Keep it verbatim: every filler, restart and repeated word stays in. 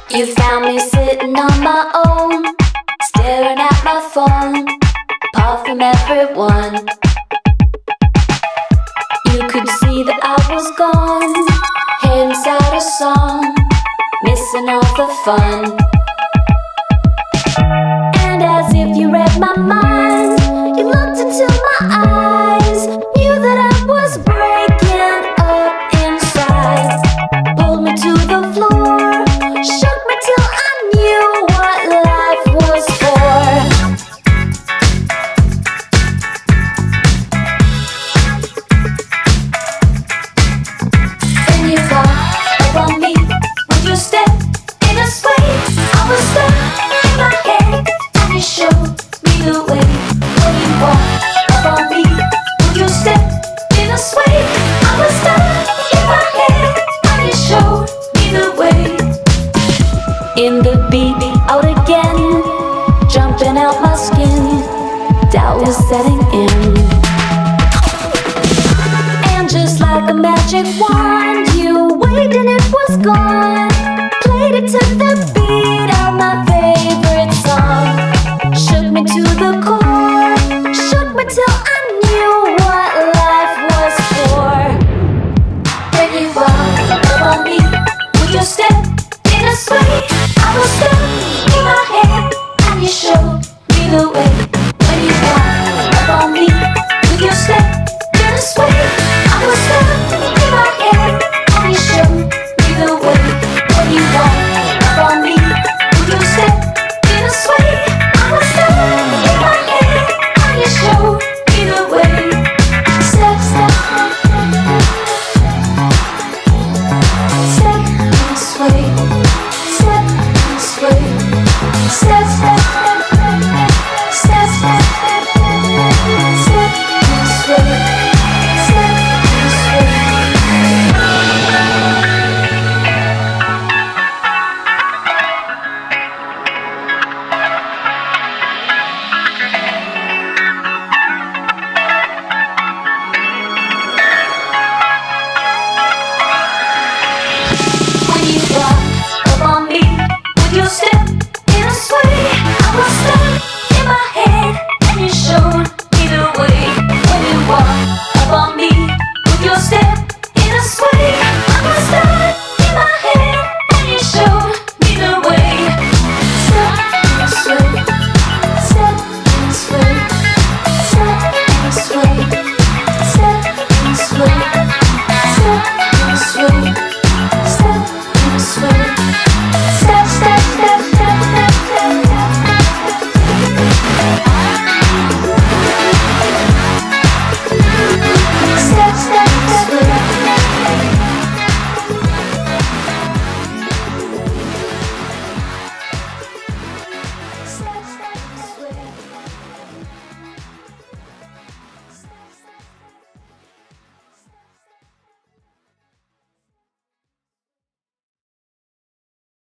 You found me sitting on my own, staring at my phone, apart from everyone. You could see that I was gone, here inside a song, missing all the fun. And as if you read my mind, you looked into my eyes, knew that I was breaking up inside. Pulled me to the floor, shook me till I knew what life was for. Then you walked up on me with your step in a sway. I was stuck in my head and you showed me the way. When you walked up on me with your step in a sway, I was stuck in my head and you showed me the way. In the beat, out again, jumping out my skin, doubt was setting in. And just like a magic wand, you waved and it was gone. Played it to the beat of my favorite song. Shook me to the core, shook me till I knew what life was for. When you walked up on me with your step in a sway, I was stuck in my head and you showed me the way. When you walked up on me with your step in a sway, I was stuck in my head and you showed me the way. When you walked up on me with your step in a sway, I was stuck in my head and you showed me the way. Step, step, step and sway, step and sway, step, step.